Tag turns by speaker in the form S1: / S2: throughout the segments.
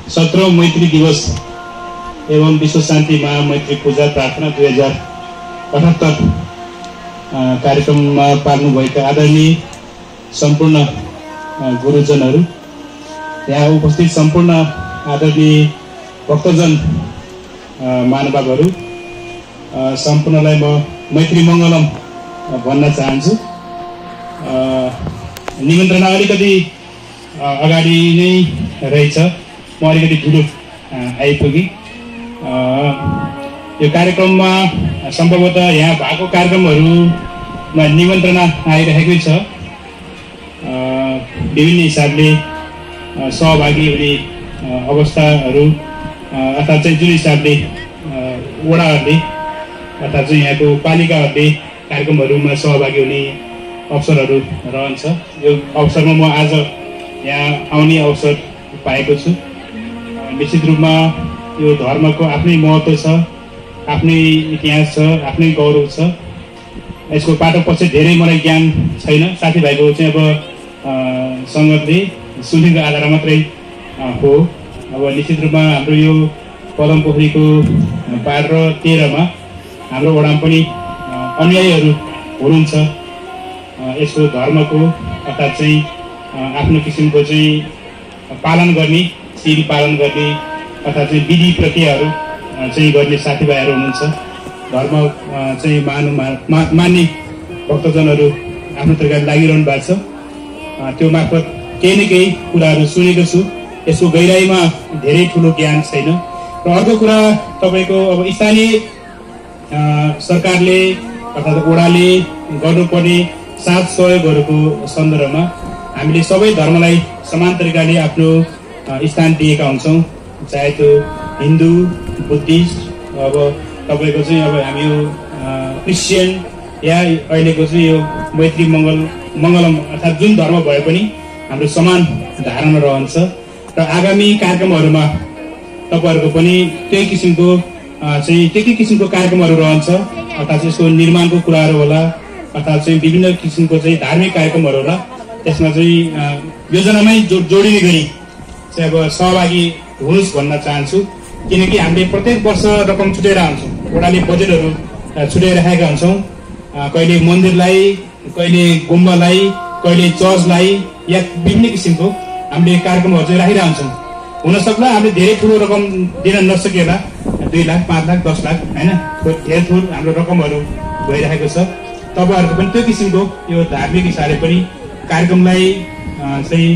S1: 17औं मैत्री दिवस एवं विश्व शान्ति महामैत्री पूजा प्रार्थना 2078 कार्यक्रममा पाल्नुभएका आदरणीय सम्पूर्ण गुरुजनहरू, यहाँ उपस्थित सम्पूर्ण आदरणीय भक्तजन महानुभावहरू, सम्पूर्णलाई म मैत्री मङ्गलम भन्न चाहन्छु। निमन्त्रणा अलिकति अगाडि नै रहेछ, म अलिकति ढिलो आइपुगेँ। यो कार्यक्रममा सम्भवतः यहाँ भएको कार्यक्रमहरूमा निमन्त्रणा आइरहेकै छ। विभिन्न हिसाबले सहभागी हुने अवस्थाहरू अर्थात् चाहिँ जुन हिसाबले वडाहरूले अर्थात् चाहिँ यहाँको पालिकाहरूले कार्यक्रमहरूमा सहभागी हुने अवसरहरू रहन्छ। यो अवसरमा म आज यहाँ आउने अवसर पाएको छु। निश्चित रूपमा यो धर्मको आफ्नै महत्त्व छ, आफ्नै इतिहास छ, आफ्नै गौरव छ। यसको पाटो पछि धेरै मलाई ज्ञान छैन। साथीभाइको चाहिँ अब सङ्गतले सुनेको आधारमा मात्रै हो। अब निश्चित रूपमा हाम्रो यो पदमपोखरीको 12 र 13 मा हाम्रो वडामा पनि अनुयायीहरू हुनुहुन्छ। यसको धर्मको अर्थात् चाहिँ आफ्नो किसिमको चाहिँ पालन गर्ने, शील पालन गर्ने अर्थात् चाहिँ विधि प्रक्रियाहरू चाहिँ गर्ने साथीभाइहरू हुनुहुन्छ। धर्म चाहिँ मान्ने भक्तजनहरू आफ्नो तरिकाले लागिरहनु भएको छ। त्यो मार्फत केही न केही कुराहरू सुनेको छु। यसको गहिराइमा धेरै ठुलो ज्ञान छैन। र अर्को कुरा, तपाईँको अब स्थानीय सरकारले अर्थात् वडाले गर्नुपर्ने साथ सहयोगहरूको सन्दर्भमा हामीले सबै धर्मलाई समान तरिकाले आफ्नो स्थान दिएका हुन्छौँ। चाहे त्यो हिन्दू, बुद्धिस्ट, अब तपाईँको चाहिँ अब हामी यो क्रिस्चियन या अहिलेको चाहिँ यो मैत्री मङ्गलम अर्थात् जुन धर्म भए पनि हाम्रो समान धारणा रहन्छ। र आगामी कार्यक्रमहरूमा तपाईँहरूको पनि त्यही किसिमको कार्यक्रमहरू रहन्छ। अर्थात् यसको निर्माणको कुराहरू होला, अर्थात् चाहिँ विभिन्न किसिमको चाहिँ धार्मिक कार्यक्रमहरू होला। त्यसमा चाहिँ योजनामै जोडिने गरी चाहिँ अब सहभागी हुनुहोस् भन्न चाहन्छु। किनकि हामीले प्रत्येक वर्ष रकम छुट्याइरहेका हुन्छौँ। वडाले बजेटहरू छुट्याइराखेका हुन्छौँ। कहिले मन्दिरलाई, कहिले गुम्बालाई, कहिले चर्चलाई, या विभिन्न किसिमको हामीले कार्यक्रमहरू चाहिँ राखिरहेका हुन्छौँ। हुनसक्ला हामीले धेरै ठुलो रकम दिन नसकेला, 2 लाख, 5 लाख, 10 लाख होइन, धेरै ठुलो हाम्रो रकमहरू भइरहेको छ। तपाईँहरूको पनि त्यो किसिमको यो धार्मिक हिसाबले पनि कार्यक्रमलाई चाहिँ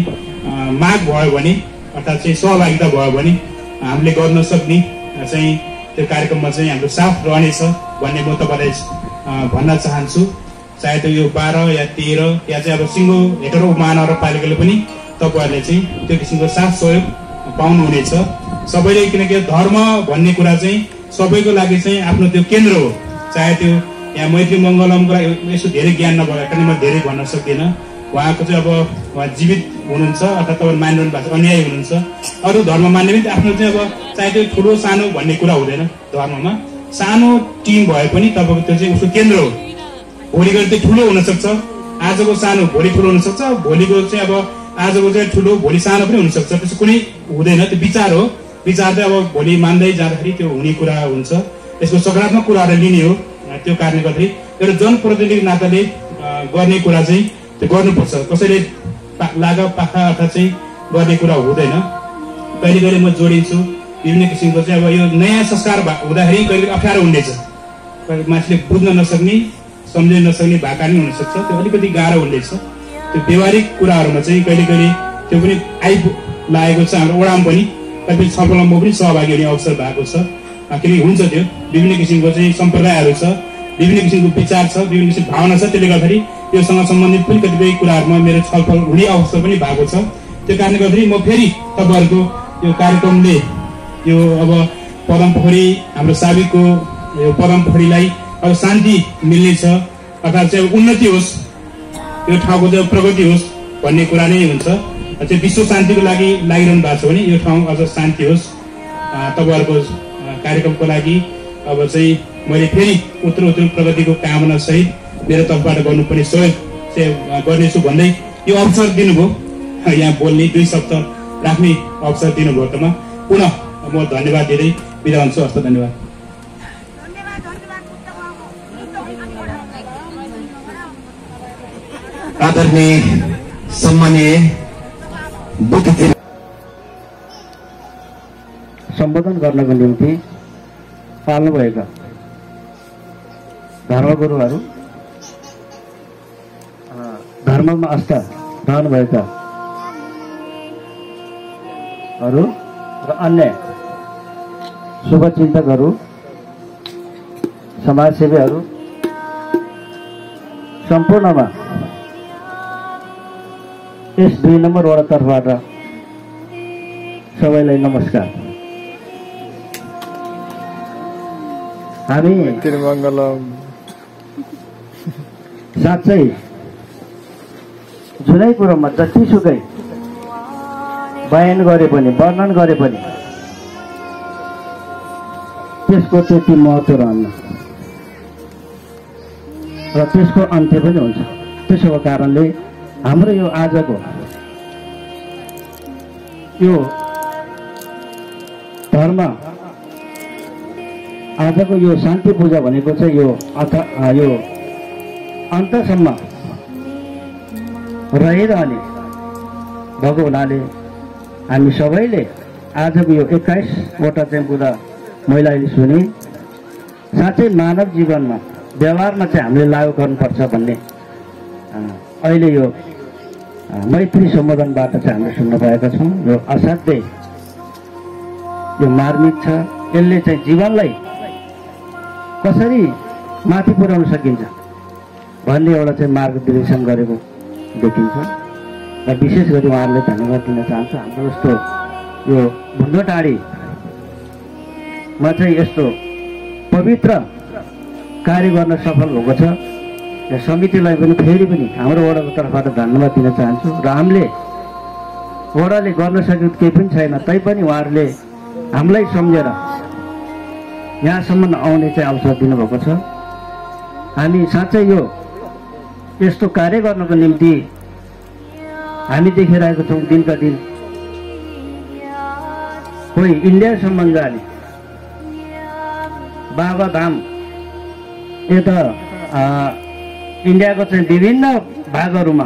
S1: माग भयो भने अर्थात् चाहिँ सहभागिता भयो भने हामीले गर्न सक्ने चाहिँ त्यो कार्यक्रममा चाहिँ हाम्रो साथ रहनेछ भन्ने म तपाईँलाई भन्न चाहन्छु। चाहे त्यो यो 12 या 13 या चाहिँ अब सिङ्गो हेटरो महानगरपालिकाले पनि तपाईँहरूले चाहिँ त्यो किसिमको साथ सहयोग पाउनुहुनेछ सबैले। किनकि धर्म भन्ने कुरा चाहिँ सबैको लागि चाहिँ आफ्नो त्यो केन्द्र हो। चाहे त्यो यहाँ मैत्री मङ्गलमको लागि यसो धेरै ज्ञान नभएको कारणले म धेरै भन्न सक्दिनँ। उहाँको चाहिँ अब उहाँ जीवित हुनुहुन्छ अर्थात् तपाईँ मानिरहनु भएको छ, अनुयायी हुनुहुन्छ। अरू धर्म मान्ने पनि आफ्नो चाहिँ अब चाहे त्यो ठुलो सानो भन्ने कुरा हुँदैन। धर्ममा सानो टिम भए पनि तपाईँको त्यो चाहिँ उसको केन्द्र हो। भोलि गएर त्यो ठुलो हुनसक्छ, आजको सानो भोलि ठुलो हुनसक्छ, भोलिको चाहिँ अब आजको चाहिँ ठुलो भोलि सानो पनि हुनसक्छ। त्यसो कुनै हुँदैन, त्यो विचार हो। विचार चाहिँ अब भोलि मान्दै जाँदाखेरि त्यो हुने कुरा हुन्छ। यसको सकारात्मक कुराहरू लिने हो। त्यो कारणले गर्दाखेरि एउटा जनप्रतिनिधिको नाताले गर्ने कुरा चाहिँ त्यो गर्नुपर्छ। कसैले लागा पाखा अर्थात् चाहिँ गर्ने कुरा हुँदैन। कहिले कहिले म जोडिन्छु विभिन्न किसिमको चाहिँ अब यो नयाँ संस्कार हुँदाखेरि कहिले अप्ठ्यारो हुनेछ। मान्छेले बुझ्न नसक्ने, सम्झिन नसक्ने भएको कारण हुनसक्छ। त्यो अलिकति गाह्रो हुनेछ। त्यो व्यवहारिक कुराहरूमा चाहिँ कहिले कहिले त्यो पनि लागेको छ। हाम्रो वडामा पनि कतिपय छलफलमा म पनि सहभागी हुने अवसर भएको छ। किनकि हुन्छ त्यो विभिन्न किसिमको चाहिँ सम्प्रदायहरू छ, विभिन्न किसिमको विचार छ, विभिन्न किसिमको भावना छ। त्यसले गर्दाखेरि योसँग सम्बन्धित पनि कतिपय कुराहरूमा मेरो छलफल हुने अवसर पनि भएको छ। त्यो कारणले गर्दाखेरि म फेरि तपाईँहरूको यो कार्यक्रमले यो अब पदमपोखरी हाम्रो साबिकको यो पदमपोखरीलाई अब शान्ति मिल्नेछ अर्थात् चाहिँ उन्नति होस्, यो ठाउँको चाहिँ प्रगति होस् भन्ने कुरा नै हुन्छ। चाहिँ विश्व शान्तिको लागि लागिरहनु भएको छ भने यो ठाउँ अझ शान्ति होस्। तपाईँहरूको कार्यक्रमको लागि अब चाहिँ मैले फेरि उत्तर प्रगतिको कामना सहित मेरो तर्फबाट गर्नुपर्ने सहयोग चाहिँ गर्नेछु भन्दै यो अवसर दिनुभयो, यहाँ बोल्ने 2 शब्द राख्ने अवसर दिनुभयो। पुनः म धन्यवाद दिँदै बिदा हुन्छु। हस्त धन्यवाद।
S2: आदरणीय सम्मानीय बुद्धिजीवी
S3: सम्बोधन गर्नको निम्ति पाल्नुभएका धर्मगुरुहरू, धर्ममा आस्था रहनुभएका र अन्य शुभचिन्तकहरू, समाजसेवीहरू सम्पूर्णमा यस 2 नम्बर वडा तर्फबाट सबैलाई नमस्कार। हामी साँच्चै जुनै कुरोमा जतिसुकै बयान गरे पनि, वर्णन गरे पनि त्यसको त्यति महत्त्व रहन्न र त्यसको अन्त्य पनि हुन्छ। त्यसोको कारणले हाम्रो यो आजको यो धर्म, आजको यो शान्ति पूजा भनेको चाहिँ यो अन्तसम्म रहिरहने भएको हुनाले हामी सबैले आजको यो 21वटा चाहिँ कुरा महिलाले सुने, साँच्चै मानव जीवनमा व्यवहारमा चाहिँ हामीले लागू गर्नुपर्छ भन्ने अहिले यो मैत्री सम्बोधनबाट चाहिँ हामीले सुन्न पाएका छौँ। यो असाध्यै यो मार्मिक छ। यसले चाहिँ जीवनलाई कसरी माथि पुर्याउन सकिन्छ भन्ने एउटा चाहिँ मार्गदर्शन गरेको देखिन्छ र विशेष गरी उहाँहरूलाई धन्यवाद दिन चाहन्छु। हाम्रो जस्तो यो भुन्डो टाढीमा चाहिँ यस्तो पवित्र कार्य गर्न सफल भएको छ। यो समितिलाई पनि फेरि पनि हाम्रो वडाको तर्फबाट धन्यवाद दिन चाहन्छु र हामीले वडाले गर्न सकेको केही पनि छैन, तैपनि उहाँहरूले हामीलाई सम्झेर यहाँसम्म आउने चाहिँ अवसर दिनुभएको छ। हामी साँच्चै यो यस्तो कार्य गर्नको निम्ति हामी देखिरहेको छौँ दिनका दिन कोही इन्डियासम्म जाने, बाबा धाम यता इन्डियाको चाहिँ विभिन्न भागहरूमा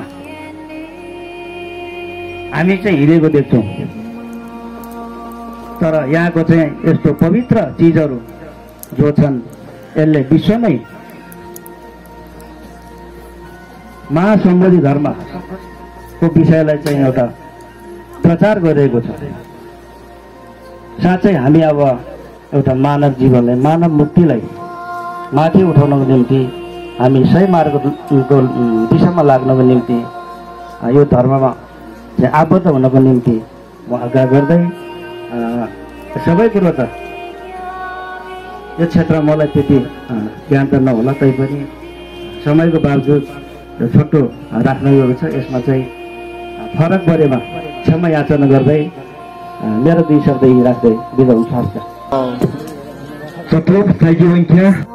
S3: हामी चाहिँ हिँडेको देख्छौँ। तर यहाँको चाहिँ यस्तो पवित्र चिजहरू जो छन् यसले विश्वमै महासम्बोधि धर्मको विषयलाई चाहिँ एउटा प्रचार गरिरहेको छ। साँच्चै हामी अब एउटा मानव जीवनलाई, मानव मुक्तिलाई माथि उठाउनको निम्ति हामी सही मार्गको दिशामा लाग्नको निम्ति यो धर्ममा चाहिँ आबद्ध हुनको निम्ति म आग्रह गर्दै सबै कुरो त यो क्षेत्रमा मलाई त्यति ज्ञान त नहोला, तैपनि समयको बावजुद छोटो राख्न गएको छ। यसमा चाहिँ फरक परेमा क्षमा याचना गर्दै मेरो 2 शब्द यही राख्दै बिदा हुन्छ। हस्।
S2: Thank you.